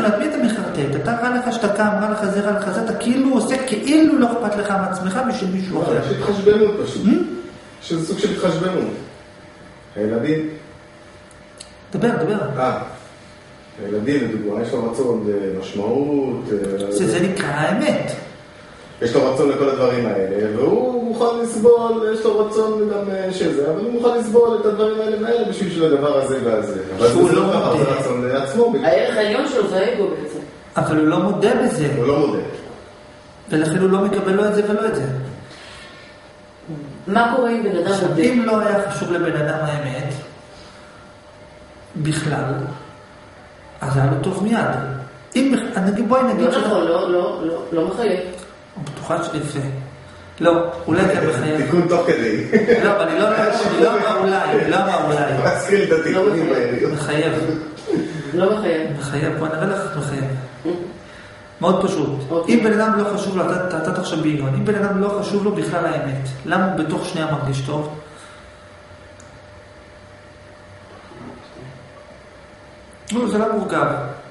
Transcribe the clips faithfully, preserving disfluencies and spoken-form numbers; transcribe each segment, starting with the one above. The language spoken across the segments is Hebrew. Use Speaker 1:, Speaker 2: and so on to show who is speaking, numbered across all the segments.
Speaker 1: אומרת, מי אתה מחרטט? אתה רע לך שאתה קם, רע לך זה, רע לך זה, אתה כאילו עושה כאילו לא אכפת לך מעצמך בשביל מישהו אחר.
Speaker 2: יש התחשבנות פשוט. יש איזה סוג של התחשבנות. הילדים...
Speaker 1: דבר, דבר.
Speaker 2: אה, הילדים, לדוגמה, יש לו רצון משמעות...
Speaker 1: זה נקרא האמת.
Speaker 2: יש לו רצון לכל הדברים האלה, והוא מוכן לסבול, יש לו רצון גם שזה, אבל הוא מוכן לסבול את הדברים האלה מהאלה בשביל של הדבר הזה והזה. אבל
Speaker 1: שהוא לא
Speaker 2: מודה. זה רצון לעצמו.
Speaker 3: הערך העליון שלו זה האגו בעצם.
Speaker 1: אבל הוא לא מודה בזה.
Speaker 2: הוא לא מודה.
Speaker 1: ולכן הוא לא מקבל לא את זה ולא את זה.
Speaker 3: מה קורה עם בן אדם מודה?
Speaker 1: אם לא היה חשוב לבן אדם האמת, בכלל, אז היה לו טוב מיד. אם, בואי נגיד...
Speaker 3: לא נכון, לא, לא, לא, לא מחייב.
Speaker 1: הוא בטוחה שיפה. לא, אולי כן מחייב.
Speaker 2: תיקון תוך כדי.
Speaker 1: לא, אבל אני לא אמר אולי, אני לא אמר אולי.
Speaker 2: להזכיר את התיקונים האלה.
Speaker 1: מחייב.
Speaker 3: לא מחייב.
Speaker 1: מחייב, בוא נראה לך מחייב. מאוד פשוט. אם בן אדם לא חשוב לו, אתה תחשב בעיון, אם בן אדם לא חשוב לו בכלל האמת, למה הוא בתוך שנייה מרגיש טוב? לא, זה לא מורכב.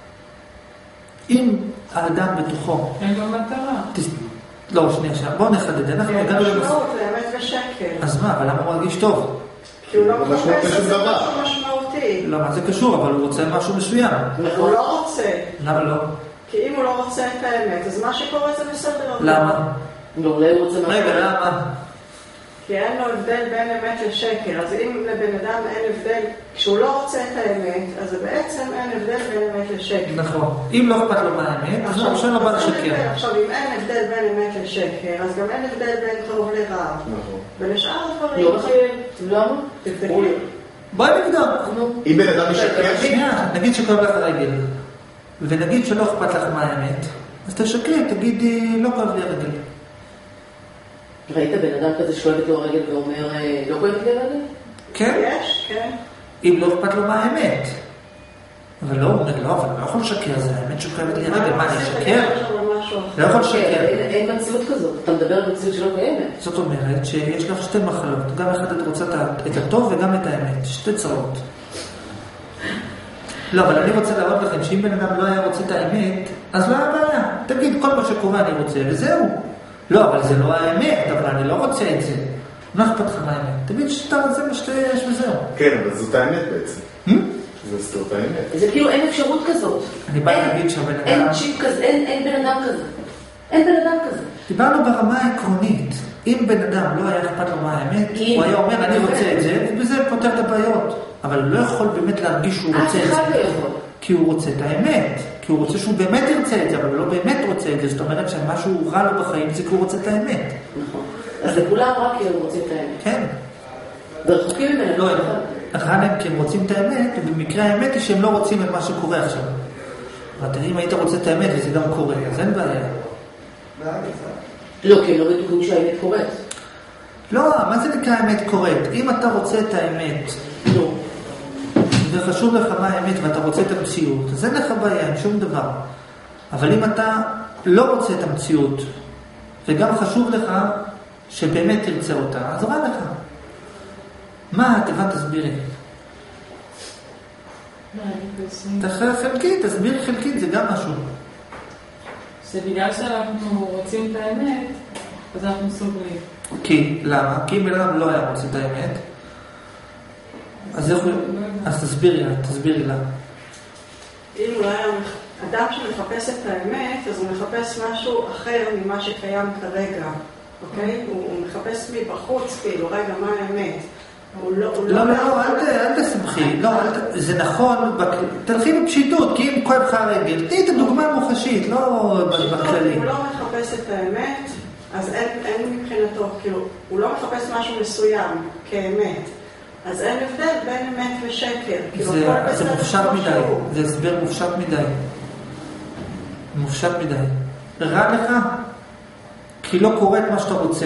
Speaker 1: אם האדם בתוכו...
Speaker 4: אין לו מטרה.
Speaker 1: לא, שנייה, שנייה. בואו נחדד. אנחנו הגענו
Speaker 5: למסורת. משמעות, לאמת ושקר.
Speaker 1: אז מה, אבל למה הוא מרגיש טוב?
Speaker 5: כי הוא לא מחפש את זה משהו משמעותי.
Speaker 1: לא, מה זה קשור? אבל הוא רוצה משהו מסוים.
Speaker 5: הוא לא רוצה.
Speaker 1: למה לא?
Speaker 5: כי אם הוא לא רוצה את האמת, אז מה שקורה זה בסדר.
Speaker 1: למה?
Speaker 3: לא, אולי הוא רוצה משהו.
Speaker 1: רגע, למה?
Speaker 5: כי אין לו הבדל בין אמת לשקר. אז אם לבן אדם אין הבדל, כשהוא לא רוצה את האמת, אז בעצם אין הבדל בין אמת לשקר.
Speaker 1: נכון. אם לא אכפת לו מהאמת, אז הוא עכשיו לא בא לשקר.
Speaker 5: עכשיו, אם אין הבדל בין אמת לשקר, אז גם אין הבדל בין טוב לרע.
Speaker 2: נכון.
Speaker 5: ולשאר הדברים...
Speaker 3: לא מחייב. למה?
Speaker 5: תבדקי.
Speaker 1: בואי נבדוק.
Speaker 2: אם בן אדם משקר...
Speaker 1: שנייה, נגיד שכואב לך הרגל. ונגיד שלא אכפת לך מהאמת, אז תשקרי, תגידי, לא כואב לי הרגל.
Speaker 3: ראית בן אדם כזה שואבת לו הרגל ואומר, לא כואבת לי הרגל?
Speaker 1: כן.
Speaker 5: יש, כן.
Speaker 1: אם לא אכפת לו מהאמת. אבל לא, הוא אומר, לא, אבל לא יכול לשקר, זה האמת שכואבת לי הרגל. מה, אני אשקר? לא יכול לשקר.
Speaker 3: אין מציאות כזאת. אתה מדבר על מציאות שלא קיימת.
Speaker 1: זאת אומרת שיש לך שתי מחלות. גם אחד את רוצה את הטוב וגם את האמת. שתי צרות. לא, אבל אני רוצה להראות לכם שאם בן אדם לא היה רוצה את האמת, אז לא היה בעיה. תגיד, כל מה שקורה אני רוצה, וזהו. לא, אבל זה לא האמת, אבל אני לא רוצה את זה. לא אכפת לך מהאמת. תגיד שאתה זה מה שיש וזהו.
Speaker 2: כן, אבל זאת האמת בעצם. זה סתות האמת.
Speaker 3: זה כאילו אין אפשרות כזאת.
Speaker 1: אני בא להגיד שהבן אדם...
Speaker 3: אין צ'יפ כזה, אין בן אדם כזה. אין בן אדם כזה.
Speaker 1: דיברנו ברמה העקרונית. אם בן אדם לא היה אכפת לו מהאמת, הוא היה אומר, אני רוצה את זה, ובזה פותר את הבעיות. אבל הוא לא יכול באמת להרגיש שהוא רוצה את זה. כי הוא רוצה את האמת. כי הוא רוצה שהוא באמת ירצה את זה, אבל הוא לא באמת רוצה את זה. זאת אומרת שמשהו רע לו בחיים זה כי הוא רוצה את האמת.
Speaker 3: נכון. אז לכולם רק כי הוא רוצה את האמת.
Speaker 1: כן.
Speaker 3: ורחוקים ממנו.
Speaker 1: לא, רע להם כי הם רוצים את האמת, ובמקרה האמת היא שהם לא רוצים את מה שקורה עכשיו. אבל אם היית רוצה את האמת וזה גם קורה, אז אין בעיה.
Speaker 3: לא, כי הם לא בטוחים שהאמת קורית.
Speaker 1: לא, מה זה נקרא האמת קורית? אם אתה רוצה את האמת,
Speaker 3: לא.
Speaker 1: וחשוב לך מה האמת ואתה רוצה את המציאות, אז אין לך בעיה, אין שום דבר. אבל אם אתה לא רוצה את המציאות, וגם חשוב לך שבאמת תרצה אותה, אז רע לך. מה, תבוא תסבירי. תחרר חלקית, תסבירי חלקית, זה גם משהו.
Speaker 4: זה בגלל שאנחנו רוצים את האמת, אז אנחנו סובלים.
Speaker 1: כי, למה? כי אם בן אדם לא היה רוצה את האמת, אז איך הוא... אז תסבירי לה, תסבירי לה.
Speaker 5: אם הוא היה אדם שמחפש את האמת, אז הוא מחפש משהו אחר ממה שקיים כרגע, אוקיי? הוא מחפש מבחוץ, כאילו, רגע, מה האמת?
Speaker 1: לא, לא, לא, אל תסמכי. לא, זה נכון, תלכי בפשיטות, כי אם כואב לך הרגל, תהי את הדוגמה מוחשית, לא בכללי.
Speaker 5: הוא לא מחפש את האמת, אז אין מבחינתו, כאילו, הוא לא מחפש משהו מסוים כאמת. אז אין הבדל בין אמת ושקר.
Speaker 1: זה מופשט מדי, זה הסבר מופשט מדי. מופשט מדי. רע לך, כי לא קורה את מה שאתה רוצה.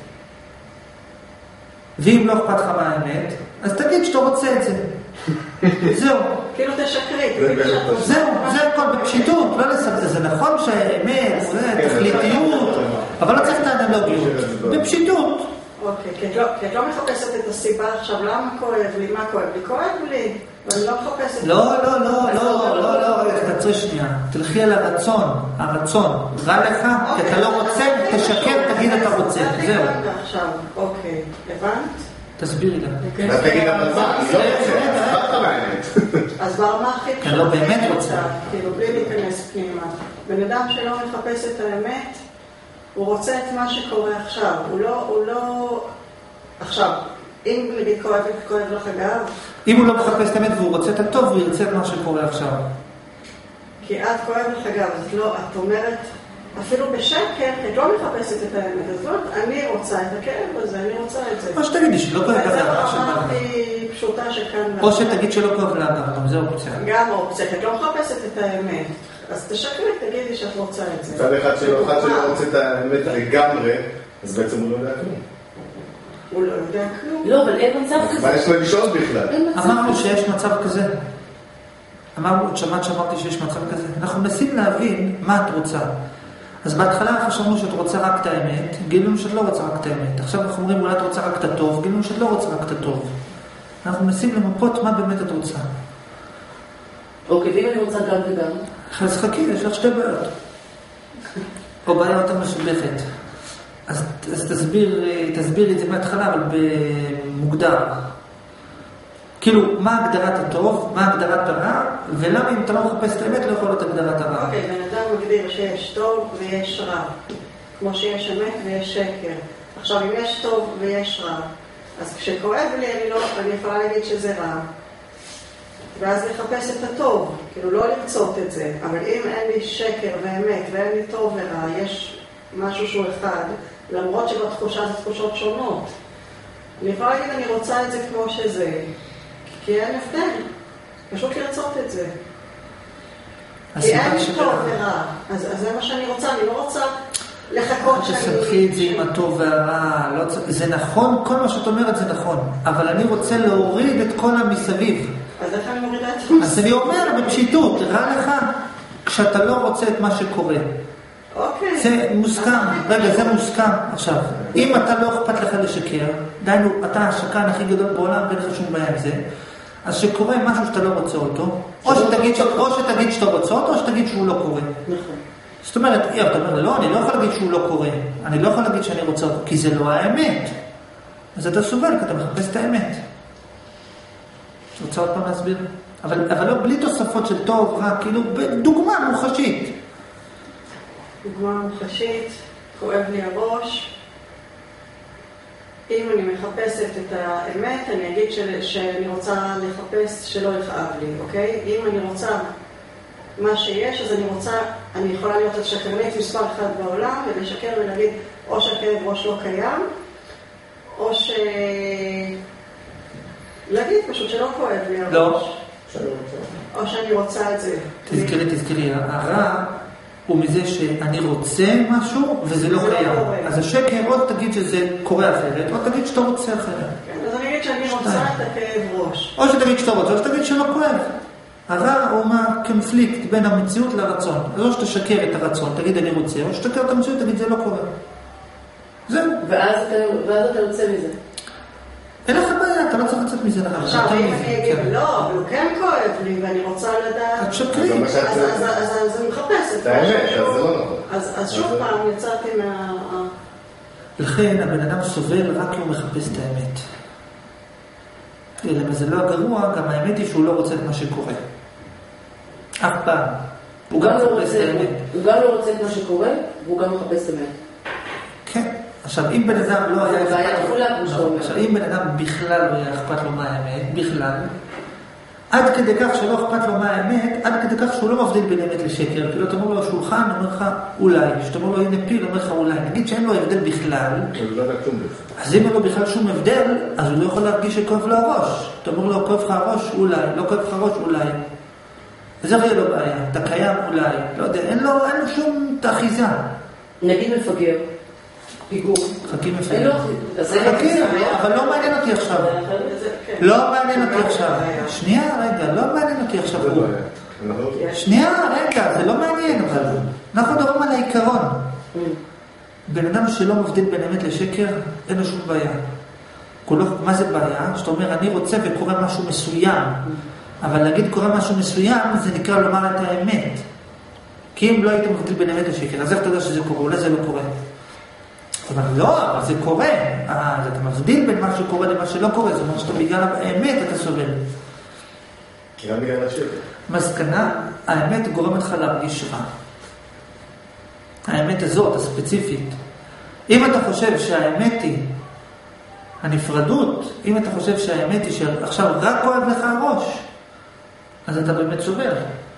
Speaker 1: ואם לא אכפת לך מהאמת, אז תגיד שאתה רוצה את זה. זהו.
Speaker 5: כאילו תשקרי.
Speaker 1: זהו, זה הכל בפשיטות. זה נכון שהאמת, זה תכליתיות, אבל לא צריך את האנלוגיות. בפשיטות.
Speaker 5: אוקיי, כי את לא מחפשת את הסיבה עכשיו, למה כואב לי, מה כואב לי? כואב לי, ואני לא מחפשת...
Speaker 1: לא, לא, לא, לא, לא, לא, תעצרי שנייה. תלכי על הרצון, הרצון. רע לך, כי אתה לא רוצה, תשקר, תגיד אתה רוצה. זהו.
Speaker 5: עכשיו, אוקיי, הבנת?
Speaker 1: תסבירי לה.
Speaker 2: אז תגיד אבל מה, אני לא רוצה, הסברת מהאמת.
Speaker 5: אז ברמה הכי
Speaker 1: כי אני לא באמת רוצה.
Speaker 5: כאילו, בלי להיכנס פנימה. בן אדם שלא מחפש את האמת, הוא רוצה את מה שקורה עכשיו. הוא לא, הוא לא... עכשיו, אם נגיד כואב, כואב לך אגב...
Speaker 1: אם הוא לא מחפש את האמת והוא רוצה את הטוב, הוא ירצה את מה שקורה עכשיו.
Speaker 5: כי את כואב לך אגב, אז לא, את אומרת... אפילו בשקר, את לא מחפשת את האמת הזאת, אני רוצה את הכאב הזה, אני רוצה את זה.
Speaker 1: או שתגידי שלא כואב לך.
Speaker 5: זו רמה הכי פשוטה שכאן...
Speaker 1: או שתגיד שלא כואב לך, גם זה אופציה.
Speaker 5: גם אופציה, את לא מחפשת את האמת. אז תשקרי, תגידי שאת רוצה את זה.
Speaker 2: צד אחד שלא אחד שלא רוצה את האמת לגמרי, אז בעצם הוא לא יודע כלום.
Speaker 5: הוא לא יודע כלום.
Speaker 3: לא, אבל אין מצב כזה.
Speaker 2: מה יש לו לשאול בכלל?
Speaker 1: אמרנו שיש מצב כזה. אמרנו, שמעת שאמרתי שיש מצב כזה. אנחנו מנסים להבין מה את רוצה. אז בהתחלה חשבנו שאת רוצה רק את האמת, גילינו שאת לא רוצה רק את האמת. עכשיו אנחנו אומרים, אולי את רוצה רק את הטוב, גילינו שאת לא רוצה רק את הטוב. אנחנו מנסים למפות מה באמת את רוצה.
Speaker 3: אוקיי, ואם אני רוצה גם וגם?
Speaker 1: אז חכי, יש לך שתי בעיות. או בעיה יותר משובכת. אז, אז תסביר, תסביר את זה מההתחלה, אבל במוגדר. כאילו, מה הגדרת הטוב, מה הגדרת הרע, ולמה אם אתה לא מחפש את האמת, לא יכול להיות הגדרת הרע.
Speaker 5: אוקיי, בן אדם מגדיר שיש טוב ויש רע. כמו שיש אמת ויש שקר. עכשיו, אם יש טוב ויש רע, אז כשכואב לי, אני, לא, אני יכולה להגיד שזה רע. ואז לחפש את הטוב, כאילו לא לרצות את זה. אבל אם אין לי שקר ואמת ואין לי טוב ורע, יש משהו שהוא אחד, למרות שבתחושה זה תחושות שונות. אני יכולה להגיד, אני רוצה את זה כמו שזה. כי אין הבדל, פשוט לרצות את זה. כי אין לי טוב ורע, אז, אז זה מה שאני רוצה, אני לא רוצה לחכות שאני...
Speaker 1: תסתכלי את זה עם הטוב והרע, לא... זה נכון, כל מה שאת אומרת זה נכון, אבל אני רוצה להוריד את כל המסביב.
Speaker 5: אז איך אני מורידה את המסביב?
Speaker 1: אז אני אומר בפשיטות, רע לך כשאתה לא רוצה את מה שקורה.
Speaker 5: אוקיי.
Speaker 1: זה מוסכם, רגע, זה מוסכם. עכשיו, אם אתה לא אכפת לך לשקר, דיינו, אתה השקרן הכי גדול בעולם, ואין לך שום בעיה עם זה, אז שקורה משהו שאתה לא רוצה אותו, או שתגיד, או שתגיד שאתה רוצה אותו, או שתגיד שהוא לא קורה.
Speaker 3: נכון.
Speaker 1: זאת אומרת, אתה אומר, לא, אני לא יכול להגיד שהוא לא קורה, אני לא יכול להגיד שאני רוצה אותו, כי זה לא האמת. אז אתה סובל, כי אתה מחפש את האמת. רוצה עוד פעם להסביר? אבל, אבל לא בלי תוספות של טוב, רע, כאילו, דוגמה מוחשית.
Speaker 5: דוגמה מוחשית, כואב לי הראש. אם אני מחפשת את האמת, אני אגיד של, שאני רוצה לחפש שלא יכאב לי, אוקיי? אם אני רוצה מה שיש, אז אני רוצה, אני יכולה להיות השקרנית מספר אחד בעולם, ולשקר ולהגיד, או שהכאב ראש לא קיים, או ש... להגיד פשוט שלא כואב לי הראש.
Speaker 1: לא.
Speaker 5: או שאני רוצה את זה.
Speaker 1: תזכרי, תזכרי, הרע הוא מזה שאני רוצה משהו וזה לא קיים. אז השקר, או תגיד שזה קורה אחרת, או תגיד שאתה רוצה אחרת.
Speaker 5: כן, אז אני אגיד שאני רוצה את הכאב ראש.
Speaker 1: או שתגיד שאתה רוצה, או שתגיד שלא כואב. הרע הוא מה קונפליקט בין המציאות לרצון. אז או שתשקר את הרצון, תגיד אני רוצה, או שתשקר את המציאות, תגיד זה לא קורה. זהו.
Speaker 3: ואז אתה יוצא מזה.
Speaker 1: אין לך בעיה, אתה לא צריך לצאת מזה לך.
Speaker 5: עכשיו, אם אני אגיד, לא, אבל הוא כן כואב לי, ואני רוצה לדעת...
Speaker 1: את שקרי.
Speaker 5: אז אני מחפשת.
Speaker 2: האמת, אז זה לא נכון.
Speaker 5: אז שוב פעם, יצאתי מה...
Speaker 1: לכן, הבן אדם סובל רק כי הוא מחפש את האמת. אלא זה לא הגרוע, גם האמת היא שהוא לא רוצה את מה שקורה. אף פעם. הוא גם מחפש את האמת.
Speaker 3: הוא גם לא רוצה את מה שקורה, והוא גם מחפש את האמת.
Speaker 1: כן. עכשיו, אם בן אדם לא היה
Speaker 3: אכפת לו,
Speaker 1: עכשיו, אם בן אדם בכלל לא היה אכפת לו מה האמת, בכלל, עד כדי כך שלא אכפת לו מה האמת, עד כדי כך שהוא לא מבדיל בין אמת לשקר. כאילו, אתה אומר לו שולחן, הוא אומר לך אולי. שאתה אומר לו הנה פיל, הוא אומר לך אולי. נגיד שאין לו הבדל בכלל, אז אם אין לו בכלל שום הבדל, אז הוא לא יכול להרגיש שכואב לו הראש. אתה אומר לו, כואב לך הראש? אולי. לא כואב לך הראש? אולי. וזה לא יהיה לו בעיה. אתה קיים? אולי. לא יודע, אין לו, אין לו שום תאחיזה.
Speaker 3: נגיד מפגר. פיגור.
Speaker 1: חכים מפגר.
Speaker 3: חכים,
Speaker 1: אבל לא מעניין אותי עכשיו. לא מעניין אותי עכשיו. שנייה, רגע, לא מעניין אותי עכשיו. שנייה, רגע, זה לא מעניין, אבל אנחנו מדברים על העיקרון. בן אדם שלא מבדיל בין אמת לשקר, אין לו שום בעיה. כולו, מה זה בעיה? שאתה אומר, אני רוצה וקורא משהו מסוים, אבל להגיד קורא משהו מסוים, זה נקרא לומר את האמת. כי אם לא היית מבדיל בין אמת לשקר, אז איך אתה יודע שזה קורה? אולי זה לא קורה. זאת אומרת, לא, אבל זה קורה. אה, אז אתה מבדיל בין מה שקורה למה שלא קורה, זאת אומרת שאתה בגלל האמת אתה סובל.
Speaker 2: גם בגלל השקר.
Speaker 1: מסקנה, האמת גורמת לך להרגיש רע. האמת הזאת, הספציפית. אם אתה חושב שהאמת היא הנפרדות, אם אתה חושב שהאמת היא שעכשיו רק כואב לך הראש, אז אתה באמת סובל.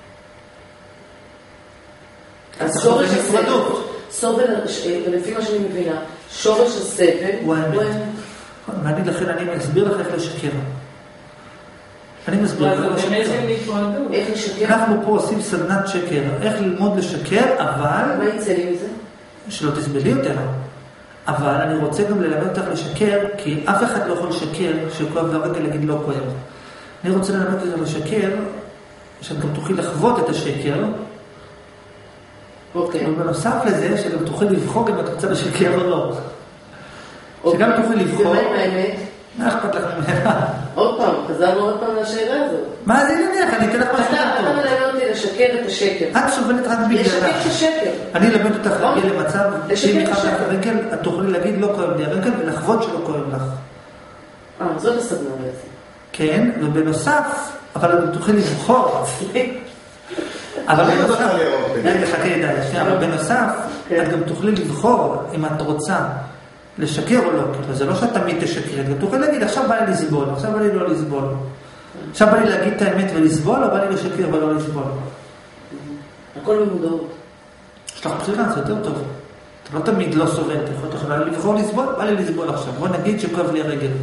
Speaker 3: אז שורש הספרדות. סובל, ולפי מה שאני מבינה, שורש הסבל
Speaker 1: הוא האמת. ואני לכן, אני מסביר לך איך לשקר. אני מסביר לך לשקר.
Speaker 3: איך לשקר?
Speaker 1: אנחנו פה עושים סדנת שקר. איך ללמוד לשקר, אבל...
Speaker 3: מה יצא לי מזה?
Speaker 1: שלא תסבלי יותר. אבל אני רוצה גם ללמד אותך לשקר, כי אף אחד לא יכול לשקר שכואב לרגע להגיד לא כואב. אני רוצה ללמד אותך לשקר, שאת גם תוכלי לחוות את השקר,
Speaker 3: אוקיי.
Speaker 1: ובנוסף לזה, שגם תוכלי לבחור אם את רוצה לשקר או לא. שגם תוכלי לבחור...
Speaker 3: ומה עם האמת?
Speaker 1: מה אכפת לך ממנה?
Speaker 3: עוד פעם, חזרנו עוד פעם לשאלה הזאת.
Speaker 1: מה זה נניח? אני אתן לך משהו
Speaker 3: אתה
Speaker 1: טוב.
Speaker 3: מלמד אותי לשקר את השקר.
Speaker 1: את סובלת רק בגללה.
Speaker 3: לשקר את השקר.
Speaker 1: אני אלמד אותך להגיע למצב,
Speaker 3: לשקר
Speaker 1: שאם
Speaker 3: את
Speaker 1: יכאב לך
Speaker 3: השקר.
Speaker 1: הרגל, את תוכלי להגיד לא כואב לי הרגל, ולחוות שלא כואב לך.
Speaker 3: אה, זאת הסדנה בעצם.
Speaker 1: כן, ובנוסף, אבל את תוכלי לבחור. אבל
Speaker 2: אני לא
Speaker 1: בנוסף,
Speaker 2: תוכל לראות.
Speaker 1: רגע, חכה ידעי, שנייה, אבל בנוסף,
Speaker 3: כן.
Speaker 1: את גם תוכלי לבחור אם את רוצה לשקר או לא, כאילו זה לא שאת תמיד תשקר, את תוכלי להגיד, עכשיו בא לי לסבול, עכשיו בא לי לא לסבול. עכשיו בא לי להגיד את האמת ולסבול, או בא לי לשקר ולא לסבול.
Speaker 3: הכל במודעות.
Speaker 1: יש לך בחירה, זה יותר טוב. אתה לא תמיד לא סובל, אתה יכול תוכל לבחור לסבול, בא לי לסבול עכשיו. בוא נגיד שכואב לי הרגל.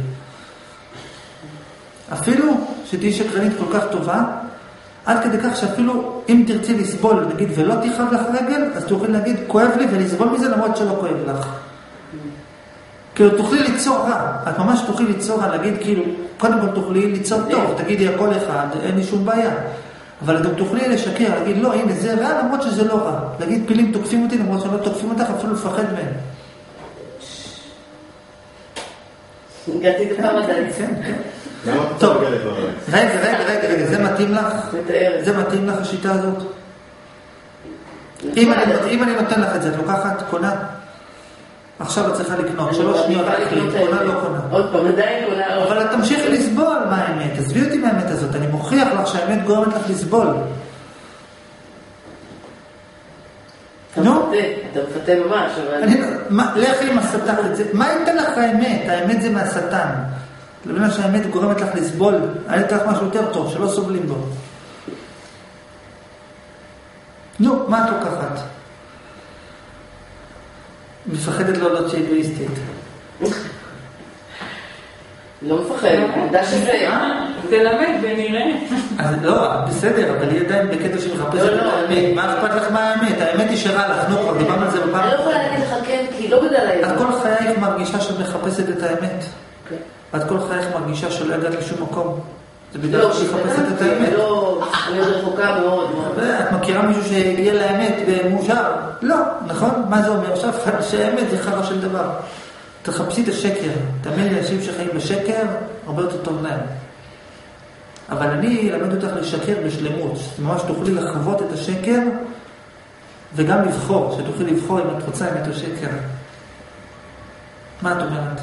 Speaker 1: אפילו שתהי שקרנית כל כך טובה, עד כדי כך שאפילו אם תרצי לסבול, נגיד, ולא תיכאב לך רגל, אז תוכל להגיד, כואב לי ולסבול מזה למרות שלא כואב לך. כאילו, תוכלי ליצור רע. את ממש תוכלי ליצור רע, להגיד, כאילו, קודם כל תוכלי ליצור טוב, תגידי הכל אחד, אין לי שום בעיה. אבל גם תוכלי לשקר, להגיד, לא, הנה, זה רע למרות שזה לא רע. להגיד, פילים תוקפים אותי למרות שלא תוקפים אותך, אפילו לפחד מהם.
Speaker 3: הגעתי דקה מדעי.
Speaker 1: כן, כן.
Speaker 2: למה אתה
Speaker 1: טוב,
Speaker 2: תוכל לדברים?
Speaker 1: רגע, רגע, רגע, רגע, זה מתאים לך?
Speaker 3: מתארת.
Speaker 1: זה מתאים לך השיטה הזאת? אם אני, אם אני נותן לך את זה, את לוקחת, קונה? עכשיו את צריכה לקנות, שלוש שניות להחליט, קונה לא קונה.
Speaker 3: עוד פעם, עדיין קונה.
Speaker 1: אבל את תמשיך לסבול מה האמת, תסביר אותי מהאמת הזאת, אני מוכיח לך שהאמת גורמת לך לסבול.
Speaker 3: אתה
Speaker 1: נו?
Speaker 3: מפתה, אתה מפתה ממש, אבל...
Speaker 1: אני, מה, לך עם השטן, מה ייתן לך האמת? האמת זה מהשטן. לבין שהאמת גורמת לך לסבול, אני אתן לך משהו יותר טוב, שלא סובלים בו. נו, מה את לוקחת? מפחדת להודות שהיא אגואיסטית.
Speaker 3: לא מפחד, עובדה שזה...
Speaker 4: תלמד ונראה.
Speaker 1: אז לא, בסדר, אבל היא עדיין בקטע שמחפשת את האמת. מה אכפת לך מה האמת? האמת היא שרע לך, נו, כבר דיברנו על זה בפעם.
Speaker 3: אני לא יכולה להגיד לך כן, כי לא בגלל האמת.
Speaker 1: את כל חייך מרגישה שאת מחפשת את האמת. ואת כל חייך מרגישה שלא הגעת לשום מקום. זה בגלל שהיא מחפשת את האמת.
Speaker 3: לא, אני עוד רחוקה מאוד מאוד.
Speaker 1: את מכירה מישהו שהגיע לאמת במוז'ר? לא, נכון? מה זה אומר? עכשיו שהאמת זה חרא של דבר. תחפשי את השקר. תאמין לי, אנשים שחיים בשקר, הרבה יותר טוב להם. אבל אני אלמד אותך לשקר בשלמות. ממש תוכלי לחוות את השקר, וגם לבחור, שתוכלי לבחור אם את רוצה אמת או שקר. מה את אומרת?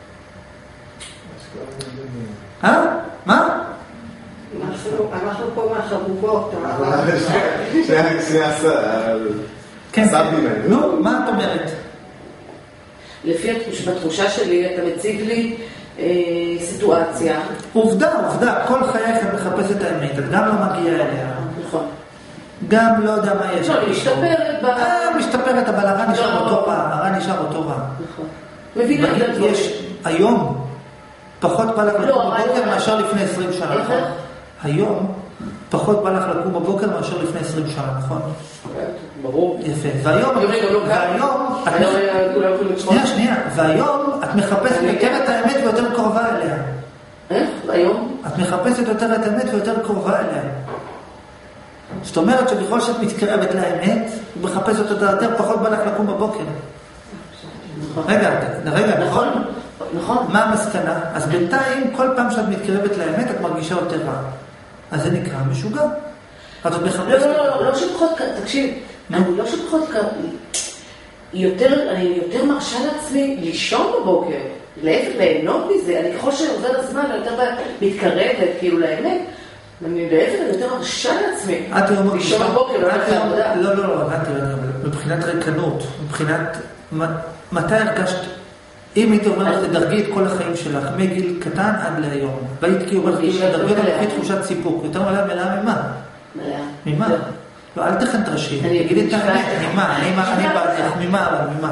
Speaker 1: אה? מה?
Speaker 5: אנחנו פה מהחבובות.
Speaker 2: שנייה, שנייה,
Speaker 1: כן,
Speaker 2: סבתי ממנו.
Speaker 1: נו, מה את אומרת?
Speaker 3: לפי התחושה שלי, אתה מציג לי סיטואציה.
Speaker 1: עובדה, עובדה, כל חייך את מחפשת את האמת, את גם לא מגיעה אליה.
Speaker 3: נכון.
Speaker 1: גם לא יודע מה יש.
Speaker 3: לא, היא משתפרת ב...
Speaker 1: אה, משתפרת, אבל הרע נשאר אותו רע, הרע נשאר אותו רע.
Speaker 3: נכון. מבינה,
Speaker 1: יש, היום, פחות בא לך לקום בבוקר מאשר לפני עשרים שנה, נכון? היום, פחות בא לך לקום בבוקר מאשר לפני עשרים שנה, נכון?
Speaker 3: ברור.
Speaker 1: יפה. והיום, והיום, שנייה, שנייה, והיום את מחפשת יותר את האמת ויותר קרובה אליה.
Speaker 3: איך? היום?
Speaker 1: את מחפשת יותר את האמת ויותר קרובה אליה. זאת אומרת שבכל שאת מתקרבת לאמת, את מחפשת אותה יותר, פחות בא לך לקום בבוקר. רגע, רגע, נכון?
Speaker 3: נכון.
Speaker 1: מה המסקנה? אז בינתיים, כל פעם שאת מתקרבת לאמת, את מרגישה יותר רע. אז זה נקרא משוגע. אז את מחפשת...
Speaker 3: לא, לא, לא, לא שפחות, תקשיב, אני לא שפחות, יותר, אני יותר מרשה לעצמי לישון בבוקר, להפך, ליהנות מזה, אני ככל שעובר הזמן, אני יותר מתקרבת, כאילו, לאמת, אני להפך, אני יותר מרשה לעצמי, לישון בבוקר, לא הולך לעבודה.
Speaker 1: לא, לא, לא, מבחינת ריקנות, מבחינת, מתי הרגשת, אם הייתי אומר לך, תדרגי את כל החיים שלך, מגיל קטן עד להיום, והיית כאילו, תדרגי אותה לפי תחושת סיפוק, יותר מלאה מלאה ממה?
Speaker 3: מלאה.
Speaker 1: ממה? לא, אל תכן תרשי, תגידי את האמת, ממה, אני בעצמך, ממה, אבל ממה?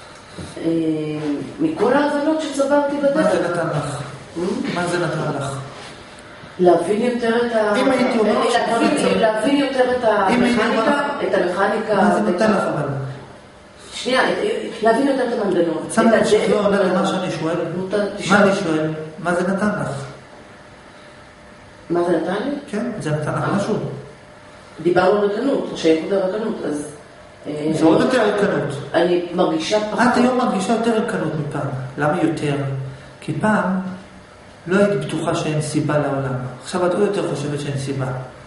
Speaker 3: מכל ההבנות שצברתי בדרך.
Speaker 1: מה זה נתן לך? מה זה נתן לך?
Speaker 3: להבין יותר את ה...
Speaker 1: אם הייתי אומר...
Speaker 3: להבין יותר את המכניקה, את המכניקה...
Speaker 1: מה זה נתן לך אבל?
Speaker 3: שנייה, להבין יותר את המנגנון.
Speaker 1: שמה לך שאת לא עונה למה שאני שואל? מה אני שואל? מה זה נתן לך?
Speaker 3: מה זה נתן לי?
Speaker 1: כן, זה נתן לך משהו.
Speaker 3: דיברנו על רקנות, שהייתי ברקנות, אז...
Speaker 1: זה עוד יותר רקנות.
Speaker 3: אני מרגישה פחות...
Speaker 1: את היום מרגישה יותר רקנות מפעם. למה יותר? כי פעם לא היית בטוחה שאין סיבה לעולם. עכשיו את עוד יותר חושבת שאין סיבה.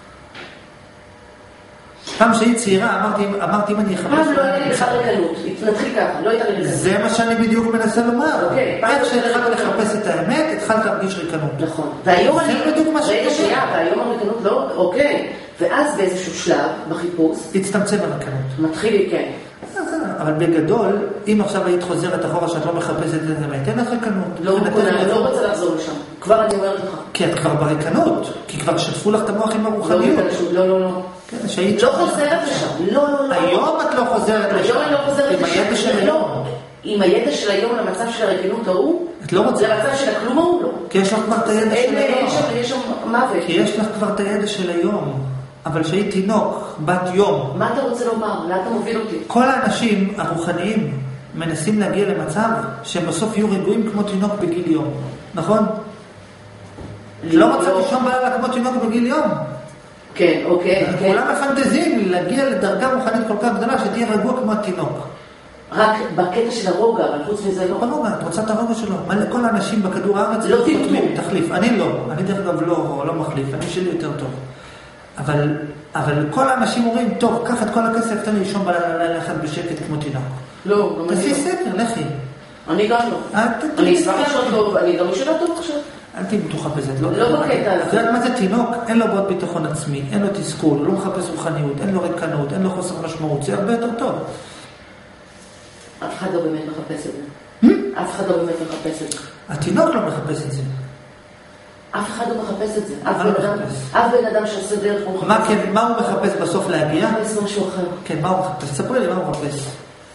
Speaker 1: פעם שהיא צעירה, אמרתי, אמרתי אם אני אחפש...
Speaker 3: פעם לא הייתי לך רקנות, נתחיל ככה, לא הייתה לי רקנות.
Speaker 1: זה מה שאני בדיוק מנסה לומר.
Speaker 3: אוקיי.
Speaker 1: איך שהתחלת לחפש את האמת, התחלת להרגיש רקנות.
Speaker 3: נכון. והיום אני...
Speaker 1: זה בדיוק מה
Speaker 3: רגע שנייה, והיום הרקנות לא... אוקיי. ואז באיזשהו שלב, בחיפוש...
Speaker 1: תצטמצם הרקנות.
Speaker 3: מתחילי, כן.
Speaker 1: אבל בגדול, אם עכשיו היית חוזרת אחורה שאת לא מחפשת את האמת, אין לך רקנות.
Speaker 3: לא, אני לא רוצה לחזור לשם. כבר אני אומרת לך.
Speaker 1: כי את כבר ברקנות. כי כבר שטפו לך את המוח עם הרוחניות.
Speaker 3: לא, לא, לא. לא חוזרת לשם. לא, לא, לא.
Speaker 1: היום את לא חוזרת לשם.
Speaker 3: היום אני לא חוזרת לשם.
Speaker 1: עם הידע של היום.
Speaker 3: עם הידע של היום למצב של הרקנות ההוא.
Speaker 1: את לא רוצה.
Speaker 3: למצב של הכלום ההוא לא.
Speaker 1: כי יש לך כבר את הידע של היום.
Speaker 3: יש שם מוות.
Speaker 1: כי יש לך כבר את הידע של היום. אבל שהיא תינוק, בת יום.
Speaker 3: מה אתה רוצה לומר? לאן אתה מוביל אותי?
Speaker 1: כל האנשים הרוחניים מנסים להגיע למצב שהם בסוף יהיו רגועים כמו תינוק בגיל יום. נכון? לא רוצה לישון בלילה כמו תינוק בגיל יום.
Speaker 3: כן, אוקיי.
Speaker 1: כולם מפנטזים להגיע לדרגה רוחנית כל כך גדולה שתהיה רגוע כמו התינוק.
Speaker 3: רק בקטע של הרוגע, אבל חוץ מזה לא.
Speaker 1: ברוגע, את רוצה את הרוגע שלו. כל האנשים בכדור הארץ
Speaker 3: לא תקנו.
Speaker 1: תחליף. אני לא. אני דרך אגב לא, לא מחליף. אני שלי יותר טוב. אבל, אבל כל האנשים אומרים, טוב, קח את כל הכסף, תן לי לישון בלילה אחד בשקט כמו תינוק.
Speaker 3: לא, גם אני לא.
Speaker 1: תעשי סקר, לכי.
Speaker 3: אני גם לא. אני אשמח לשאול טוב, אני גם משאלה טוב עכשיו.
Speaker 1: אל תהי בטוחה בזה.
Speaker 3: לא בקטע הזה.
Speaker 1: את יודעת מה זה תינוק? אין לו בעוד ביטחון עצמי, אין לו תסכול, הוא לא מחפש רוחניות, אין לו רקנות, אין לו חוסר משמעות, זה הרבה יותר טוב.
Speaker 3: אף אחד לא באמת מחפש את זה. אף אחד לא באמת מחפש את זה.
Speaker 1: התינוק לא מחפש את זה.
Speaker 3: אף אחד לא מחפש את זה. אף בן אדם שעושה דרך הוא מחפש.
Speaker 1: מה הוא מחפש בסוף להגיע?
Speaker 3: הוא מחפש משהו אחר.
Speaker 1: כן, מה הוא מחפש? תספרי לי מה הוא מחפש.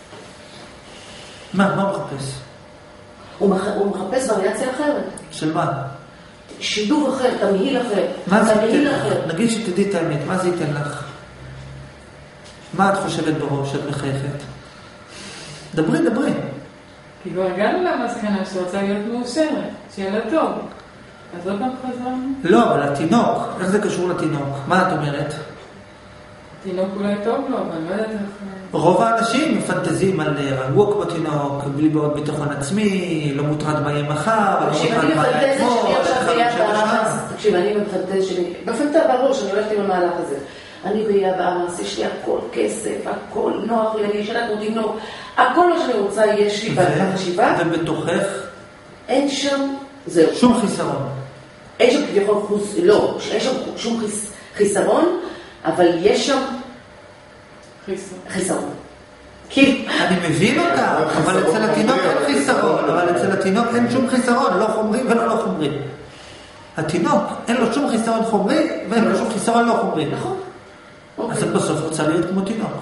Speaker 1: מה? מה הוא מחפש?
Speaker 3: הוא מחפש וריאציה אחרת.
Speaker 1: של מה?
Speaker 3: שידור אחר, תמהיל אחר.
Speaker 1: מה זה ייתן לך? נגיד שתדעי את האמת, מה זה ייתן לך? מה את חושבת בראש שאת מחייכת? דברי, דברי.
Speaker 4: כי כבר הגענו למסקנה שרוצה להיות מאושרת, שיהיה לה טוב. אז עוד פעם חזרנו?
Speaker 1: לא, אבל התינוק, איך זה קשור לתינוק? מה את אומרת?
Speaker 4: תינוק אולי טוב לו, אבל אני לא יודעת איך...
Speaker 1: רוב האנשים מפנטזים על רגוע כמו תינוק, בלי בעוד ביטחון עצמי, לא מוטרד מה יהיה מחר, לא מוטרד מה יהיה אתמול,
Speaker 3: תקשיב, אני מפנטז שלי, בפנטז בראש, אני הולכת עם המהלך הזה. אני ביד בארץ, יש לי הכל כסף, הכל נוח לי, אני ישנה כמו תינוק, הכל מה שאני רוצה יש לי בחשיבה.
Speaker 1: ובתוכך?
Speaker 3: אין שם, זהו.
Speaker 1: שום חיסרון.
Speaker 3: אין שם כביכול חוס, לא, אין שם שום חיסרון, אבל יש שם חיסרון.
Speaker 1: אני מבין אותה, אבל אצל התינוק אין חיסרון, אבל אצל התינוק אין שום חיסרון, לא חומרי ולא לא חומרי. התינוק אין לו שום חיסרון חומרי, ואין לו שום חיסרון לא חומרי.
Speaker 3: נכון.
Speaker 1: אז את בסוף רוצה להיות כמו תינוק.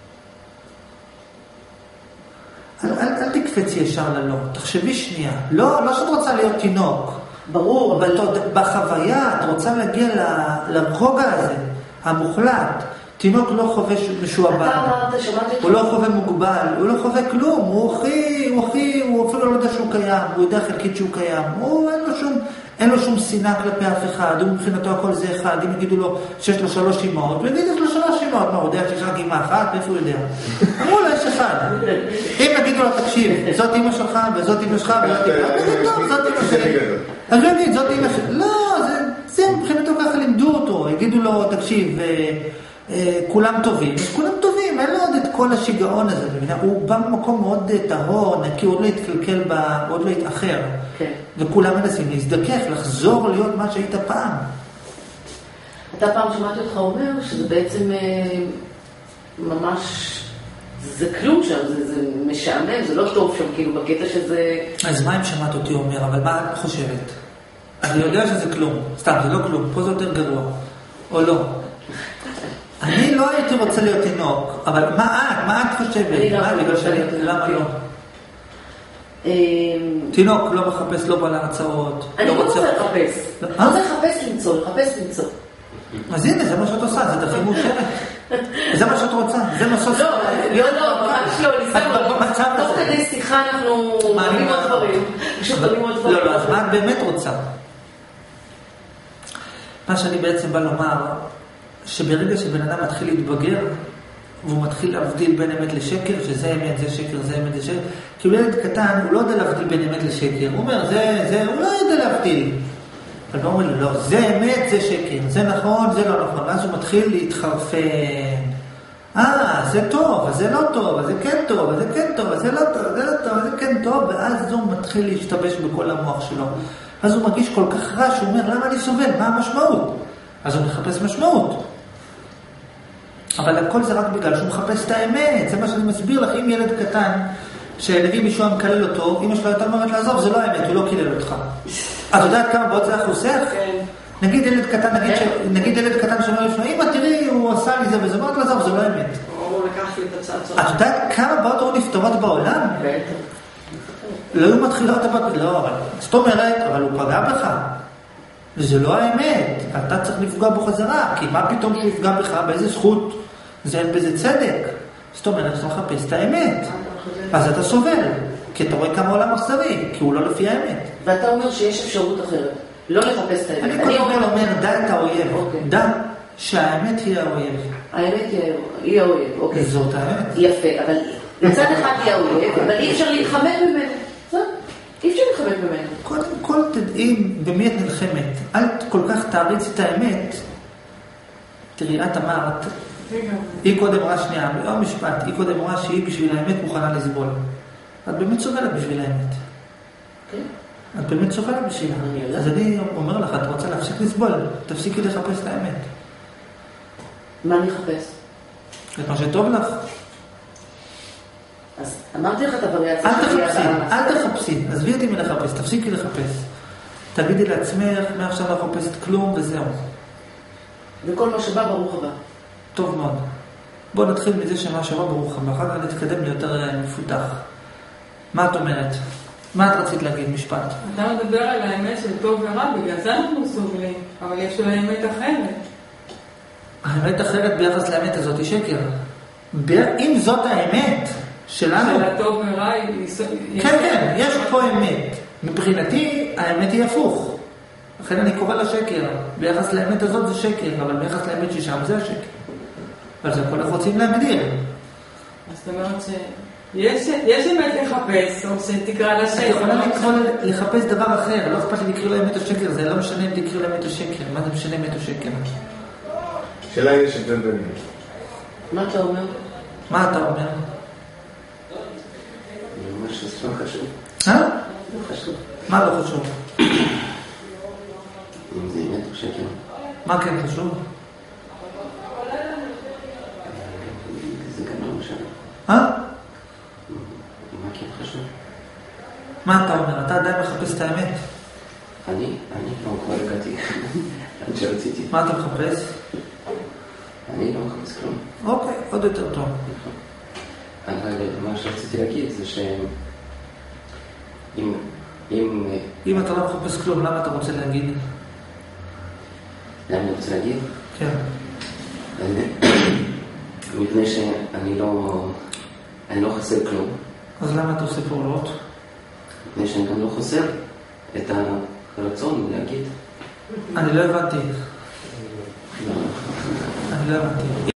Speaker 1: אל תקפצי ישר ללא, תחשבי שנייה. לא, לא שאת רוצה להיות תינוק.
Speaker 3: ברור, אבל
Speaker 1: בחוויה את רוצה להגיע לרוגע הזה, המוחלט. תינוק לא חווה משועבד, הוא לא חווה מוגבל, הוא לא חווה כלום, הוא הכי, הוא הכי, הוא אפילו לא יודע שהוא קיים, הוא יודע חלקית שהוא קיים, הוא אין לו שום, אין לו שום שנאה כלפי אף אחד, הוא מבחינתו הכל זה אחד, אם יגידו לו שיש לו שלוש אמהות, הוא יגיד יש לו שלוש מאוד, מה, הוא יודע שיש רק אמא אחת, איפה הוא יודע? אמרו לו, יש אחד. אם נגידו לו, תקשיב, זאת אמא שלך, וזאת אמא שלך, וזאת אמא שלך, טוב, זאת אמא שלי. אז הוא יגיד, זאת אמא שלך. לא, זה מבחינתו ככה לימדו אותו, יגידו לו, תקשיב, כולם טובים, אז כולם טובים, אין לו עוד את כל השיגעון הזה, הוא בא במקום מאוד טהור, נקי, הוא עוד לא התקלקל, הוא עוד לא התאחר, וכולם מנסים להזדכך, לחזור להיות מה שהיית פעם.
Speaker 3: אתה פעם שמעתי אותך אומר שזה בעצם ממש, זה כלום שם, זה משעמם, זה לא טוב שם, כאילו בקטע שזה...
Speaker 1: אז מה אם שמעת אותי אומר, אבל מה את חושבת? אני יודע שזה כלום, סתם, זה לא כלום, פה זה יותר גרוע, או לא. אני לא הייתי רוצה להיות תינוק, אבל מה את? מה את חושבת?
Speaker 3: אני לא הייתי רוצה להיות תינוק.
Speaker 1: למה לא? תינוק לא מחפש, לא בא להרצאות.
Speaker 3: אני לא רוצה לחפש. לא רוצה לחפש למצוא, לחפש למצוא.
Speaker 1: אז הנה, זה מה שאת עושה, זה דרכי מאושרת. זה מה שאת רוצה, זה מה שעושה.
Speaker 3: לא, לא, לא, ממש לא, ניסה, תוך כדי שיחה אנחנו עולים עוד דברים.
Speaker 1: לא, לא, אז מה את באמת רוצה? מה שאני בעצם בא לומר, שברגע שבן אדם מתחיל להתבגר, והוא מתחיל להבדיל בין אמת לשקר, שזה אמת, זה שקר, זה אמת, זה שקר, כי הוא ילד קטן, הוא לא יודע להבדיל בין אמת לשקר. הוא אומר, זה, זה, הוא לא יודע להבדיל. אבל הוא אומר לו, לא, זה אמת, זה שקר, זה נכון, זה לא נכון. ואז הוא מתחיל להתחרפן. אה, זה טוב, זה לא טוב, זה כן טוב, זה כן טוב, זה לא טוב, זה לא טוב, זה כן טוב, ואז הוא מתחיל להשתבש בכל המוח שלו. אז הוא מרגיש כל כך רע, שהוא אומר, למה אני סובל? מה המשמעות? אז הוא מחפש משמעות. אבל הכל זה רק בגלל שהוא מחפש את האמת. זה מה שאני מסביר לך. אם ילד קטן, שנגיד מישהו מקלל אותו, אמא שלו יותר אומרת לעזוב, זה לא האמת, הוא לא קילל אותך. את יודעת כמה בעוד זה חוסך? נגיד ילד קטן, נגיד ילד קטן שאומר לפני, אמא תראי, הוא עשה לי זה וזה, אומרת לעזוב, זה לא האמת.
Speaker 5: הוא לקח לי את הצעצוע.
Speaker 1: את יודעת כמה בעוד הוא נפתרות בעולם? לא היו מתחילה אותה בת... לא, אבל... זאת אומרת, אבל הוא פגע בך. זה לא האמת. אתה צריך לפגוע בו חזרה, כי מה פתאום שהוא יפגע בך, באיזה זכות, זה אין בזה צדק. זאת אומרת, אתה מחפש את האמת. אז אתה סובל, כי אתה רואה כמה עולם אכזרי, כי הוא לא לפי האמת.
Speaker 3: ואתה אומר שיש אפשרות אחרת, לא לחפש את האמת.
Speaker 1: אני קודם כל אומר, דע את האויב. דע שהאמת היא האויב.
Speaker 3: האמת היא האויב, אוקיי.
Speaker 1: זאת האמת.
Speaker 3: יפה, אבל מצד אחד היא האויב, אבל אי אפשר להתחמק ממנו. אי אפשר להתחמק ממנו.
Speaker 1: קודם כל תדעי במי את נלחמת. אל כל כך תעריץ את האמת. תראי, את אמרת, היא קודם אמרה שנייה, לא משפט, היא קודם אמרה שהיא בשביל האמת מוכנה לסבול. את באמת סובלת בשביל האמת. את באמת סובלת בשבילה. אז אני אומר לך, את רוצה להפסיק לסבול, תפסיקי לחפש את האמת.
Speaker 3: מה אני אחפש?
Speaker 1: את מה שטוב לך.
Speaker 3: אז אמרתי לך את הווריאציה.
Speaker 1: אל תחפשי, אל תחפשי, עזבי אותי מלחפש, תפסיקי לחפש. תגידי לעצמך, מעכשיו לא חפשת כלום וזהו.
Speaker 3: וכל מה שבא ברוך הבא.
Speaker 1: טוב מאוד. בואו נתחיל מזה שמה שבא ברוך הבא, אחר כך נתקדם ליותר מפותח. מה את אומרת? מה את רצית להגיד? משפט.
Speaker 4: אתה מדבר על האמת של טוב ורע, בגלל זה אנחנו סובלים, אבל יש לו האמת אחרת.
Speaker 1: האמת אחרת ביחס לאמת הזאת היא שקר. אם זאת האמת שלנו...
Speaker 4: של הטוב ורע היא...
Speaker 1: כן, כן, יש פה אמת. מבחינתי האמת היא הפוך. לכן אני קורא לה שקר. ביחס לאמת הזאת זה שקר, אבל ביחס לאמת ששם זה השקר. אבל זה כל איך רוצים להגדיר.
Speaker 4: אז זאת אומרת שיש אמת לחפש, או שתקרא לה שקר.
Speaker 1: את יכולה לקרוא לחפש דבר אחר, לא אכפת לי לקרוא לאמת או שקר, זה לא משנה אם תקרוא לאמת או שקר. מה זה משנה אמת או שקר?
Speaker 2: שאלה יש הבדל ביניהם.
Speaker 3: מה אתה אומר?
Speaker 1: מה אתה אומר?
Speaker 6: אני אומר שזה לא חשוב.
Speaker 1: אה?
Speaker 3: לא חשוב.
Speaker 1: מה לא חשוב?
Speaker 6: אם זה אמת או שקר.
Speaker 1: מה כן חשוב?
Speaker 6: זה גם לא משנה.
Speaker 1: אה?
Speaker 6: מה כן חשוב?
Speaker 1: מה אתה אומר? אתה עדיין מחפש את האמת?
Speaker 6: אני? אני לא כבר הגעתי. עד שרציתי.
Speaker 1: מה אתה מחפש?
Speaker 6: אני לא מחפש כלום.
Speaker 1: אוקיי, עוד יותר טוב.
Speaker 6: אבל מה שרציתי להגיד זה שאם... אם...
Speaker 1: אם אתה לא מחפש כלום, למה אתה רוצה להגיד?
Speaker 6: למה אני רוצה להגיד?
Speaker 1: כן.
Speaker 6: מפני שאני לא... אני לא חסר כלום.
Speaker 1: אז למה אתה עושה פעולות?
Speaker 6: מפני שאני גם לא חסר את הרצון להגיד.
Speaker 1: אני לא הבנתי.
Speaker 6: לא.
Speaker 1: אני לא הבנתי.